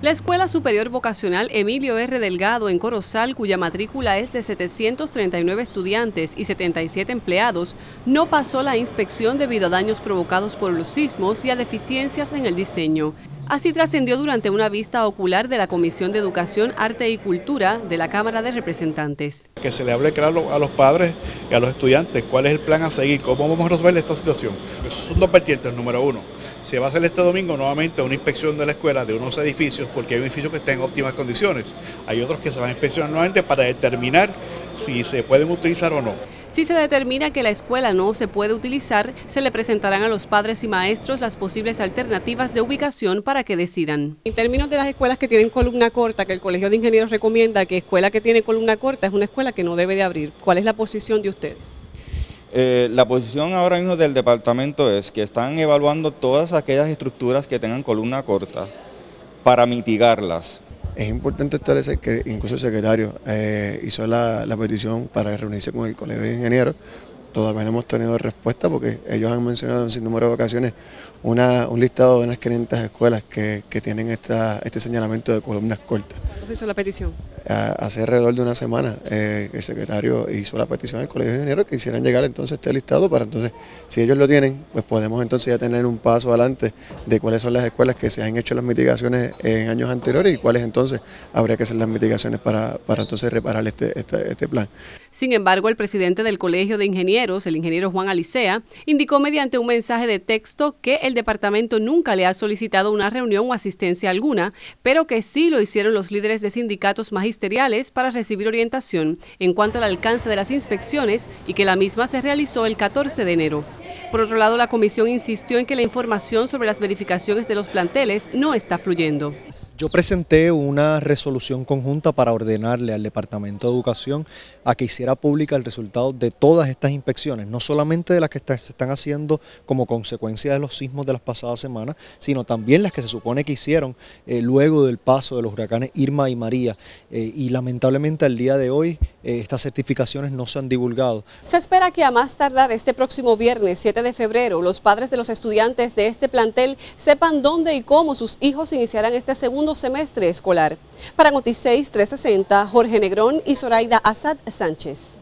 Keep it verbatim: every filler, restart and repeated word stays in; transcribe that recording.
La Escuela Superior Vocacional Emilio R. Delgado en Corozal, cuya matrícula es de setecientos treinta y nueve estudiantes y setenta y siete empleados, no pasó la inspección debido a daños provocados por los sismos y a deficiencias en el diseño. Así trascendió durante una vista ocular de la Comisión de Educación, Arte y Cultura de la Cámara de Representantes. Que se le hable claro a los padres y a los estudiantes cuál es el plan a seguir, cómo vamos a resolver esta situación. Son dos vertientes. Número uno, se va a hacer este domingo nuevamente una inspección de la escuela de unos edificios, porque hay un edificio que está en óptimas condiciones. Hay otros que se van a inspeccionar nuevamente para determinar si se pueden utilizar o no. Si se determina que la escuela no se puede utilizar, se le presentarán a los padres y maestros las posibles alternativas de ubicación para que decidan. En términos de las escuelas que tienen columna corta, que el Colegio de Ingenieros recomienda que escuela que tiene columna corta es una escuela que no debe de abrir, ¿cuál es la posición de ustedes? Eh, la posición ahora mismo del departamento es que están evaluando todas aquellas estructuras que tengan columna corta para mitigarlas. Es importante establecer que incluso el secretario eh, hizo la, la petición para reunirse con el Colegio de Ingenieros. Todavía no hemos tenido respuesta porque ellos han mencionado en sin número de ocasiones una, un listado de unas quinientas escuelas que, que tienen esta, este señalamiento de columnas cortas. ¿Cuándo se hizo la petición? Hace alrededor de una semana eh, el secretario hizo la petición al Colegio de Ingenieros que hicieran llegar entonces este listado para entonces, si ellos lo tienen, pues podemos entonces ya tener un paso adelante de cuáles son las escuelas que se han hecho las mitigaciones en años anteriores y cuáles entonces habría que hacer las mitigaciones para, para entonces reparar este, este, este plan. Sin embargo, el presidente del Colegio de Ingenieros, el ingeniero Juan Alicea, indicó mediante un mensaje de texto que el departamento nunca le ha solicitado una reunión o asistencia alguna, pero que sí lo hicieron los líderes de sindicatos magisteriales para recibir orientación en cuanto al alcance de las inspecciones y que la misma se realizó el catorce de enero. Por otro lado, la comisión insistió en que la información sobre las verificaciones de los planteles no está fluyendo. Yo presenté una resolución conjunta para ordenarle al Departamento de Educación a que hiciera pública el resultado de todas estas inspecciones, no solamente de las que está, se están haciendo como consecuencia de los sismos de las pasadas semanas, sino también las que se supone que hicieron eh, luego del paso de los huracanes Irma y María. Eh, y lamentablemente al día de hoy eh, estas certificaciones no se han divulgado. Se espera que a más tardar este próximo viernes siete de febrero los padres de los estudiantes de este plantel sepan dónde y cómo sus hijos iniciarán este segundo semestre escolar. Para Noti seis trescientos sesenta, Jorge Negrón y Zoraida Asad Sánchez.